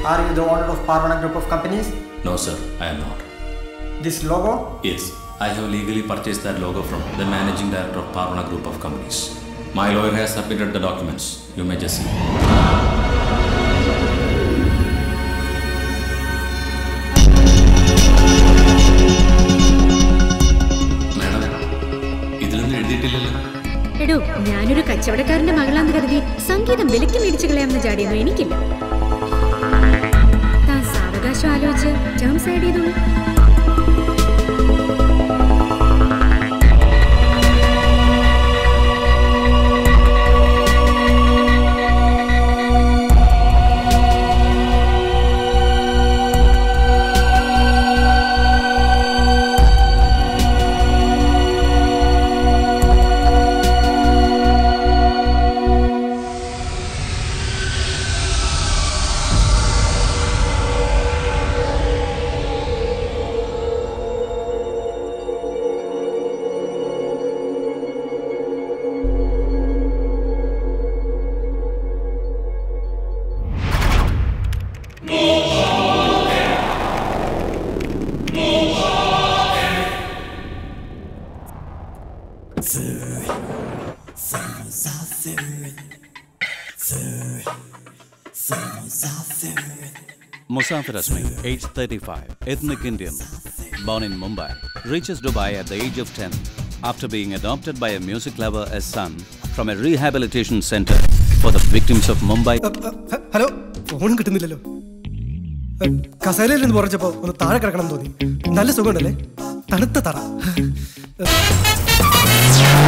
Are you the owner of Parvana Group of Companies? No, sir, I am not. This logo? Yes, I have legally purchased that logo from the managing director of Parvana Group of Companies. My lawyer has submitted the documents. You may just see. Madam, ഇതിലൊന്നും എഴുതിയിട്ടില്ലല്ലോ. എടോ, ഞാനൊരു കച്ചവടക്കാരന്റെ മകളാന്ന് കരുതി സംഗീതം വിലക്ക് മേടിച്ചു കളയാമെന്ന് ചാടിയൊന്നും എനിക്കില്ല. താൻ സാവകാശം ആലോചിച്ച് ടേംസ് ആഡ് ചെയ്തോളൂ. Musafir Asmi, age 35, ethnic Indian, born in Mumbai, reaches Dubai at the age of 10 after being adopted by a music lover as son from a rehabilitation center for the victims of Mumbai. Hello, phone കിട്ടുന്നില്ലല്ലോ. കസേരയിൽ നിന്ന് പറഞ്ഞപ്പോൾ ഒന്ന് താഴെ കിടക്കണം തോന്നി. നല്ല സുഖമുണ്ടല്ലേ? തണുത്ത തറ.